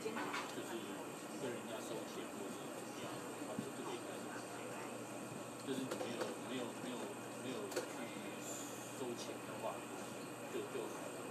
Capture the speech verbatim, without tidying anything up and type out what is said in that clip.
就是跟人家收钱或是怎么样，他说这个应该是 OK 的。就是你没有没有没有没有去收钱的话，就就好了。